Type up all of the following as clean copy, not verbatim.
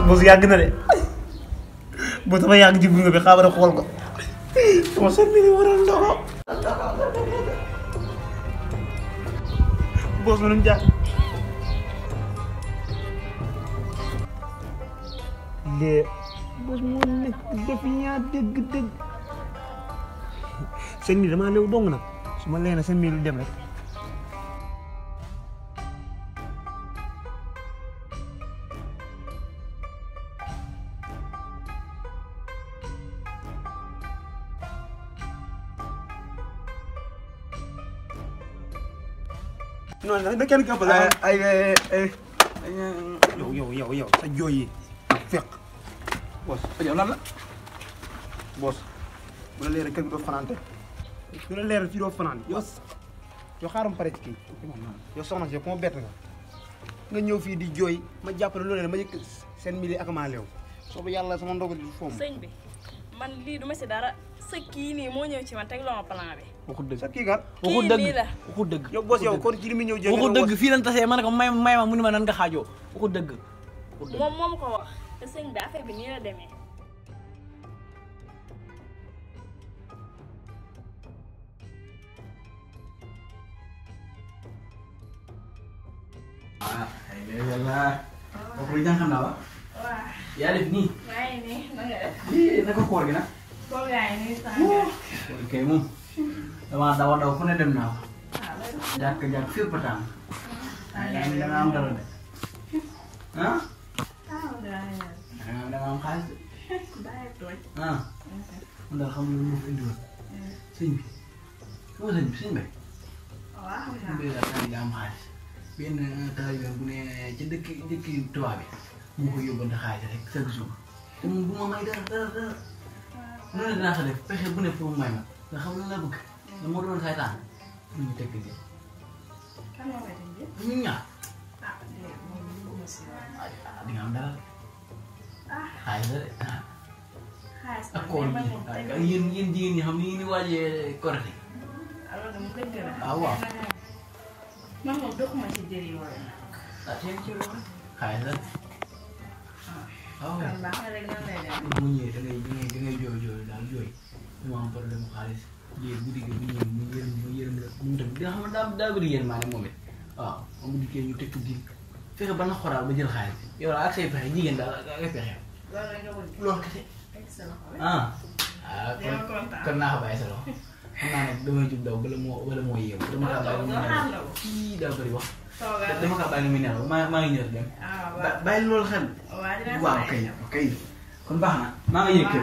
bos yàgg na de bos sama yàgg ji gunge bi xaaral xool ko sama sën bi waral ndoxo bos mënum jaar lée bos moo nekk def yaa dëgg sën bi damaa léew dong nag su ma leena sën bi lu dem rek non da kenn ka bala ay yow sa jooy yi fekk boss yow lan la boss bu la leer kenn do fanante bu la leer ci do fanante yow xaaram pare ci kii yow soxna si ko mo bett nga ñëw fii di jooy ma jàppale loolu ma yëkk seen mili ak maa leew soobu yàlla sama ndogu di foom sëñ bi man lii duma si dara sa kii nii moo ñëw ci man teg loo ma plan bi waxu dëgg sa kii kat waxu dëgg yow boss yow kon ci li mu ñëw jël waxu dëgg fii lañ tasee ma ne ko may ma mu ni ma nan nga xaajoo waxu dëgg moom ko wax te sëñ bi affaire bi nii la demee ay yàlla kooku lu jàng xam naa wa yaa def nii waaye nii na nga def naka koor gi nag koor gaa yi nii saa ok moom dama daw fu ne dem naa ko jàkk fépp tàng da nga am dara de ah da nga am xaalis de ah man daal xam nga lu mu fi indiwoon sëñ bi sama sëñ bi sëñ bi daal da am xaalis benn taalibe bu ne ci dëkk tubaab bi moo ko yóbbante xaalis rek chaque jour te moom bu ma may dara noonu dinaa ko def pexe bu ne pour may ma nga xam lan la bëgg da moo doon saytaan ñu tekk di ñu ñaar di nga am dara xaalis la de ak koor gi yéen jigéen ñi xam ni ngeen di waajee korite waaw man moom doxuma ci jëri yooyu teen ci loolu xaalis la waaw kan baax na rek nan lay dem mu ñëwee da ngay jooy daal jooy mu am problème mu xaalis léegi bu diggee bu ñëwee mu yërëm la mu tam dina xam ne daa bëri yéen maa ne moom it waaw moom bu dikkee ñu teg ko diin fexe ba na xoraal ba jël xaalis yow daal ak say pexe jigéen daal ak ay pexe loolu kese kon naa ko bàyyi sa loxo xam naa nag damay jub daw bala moo yeewu dama kaa bàyyi mu nelaw kii daa bëri wax dama kaa bàyyi mu nelaw maa ngi ñëw dem bàyyi loolu xel waaw kay kon baax na maa ngi yëg kër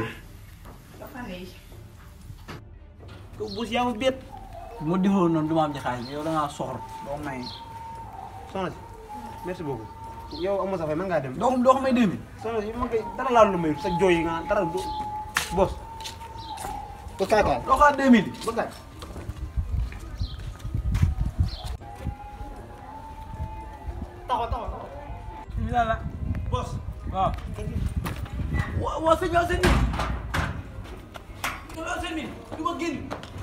ko bus yaa ma bett moo defoo noonu du ma am ci xaalis yow da ngaa soxor doo may soxna si merci beaucoup yow amoo sa fay mën ngaa dem doo ko may 2000 soxna si ma koy dara laa lu may sa jooy yi nga dara du boss ko kaay doo ko 2000 ba kaay taxaw ñu la boss waaw sëñ bi du ma génn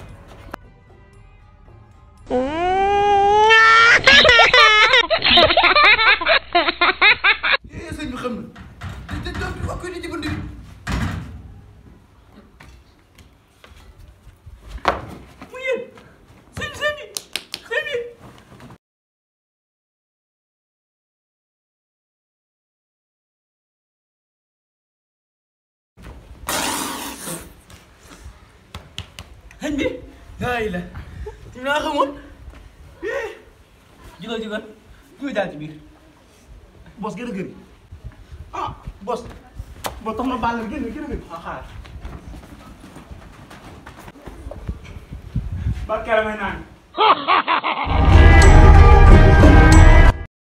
sëñ bi xam na wax ko ni ci bunt bi mu yéen sëñ bi sëñ bi ay la ñu naa xamoon jugal daal ci biir boss gën a gën boss boo tax ma baal la gën a gën xaar ba kere may naan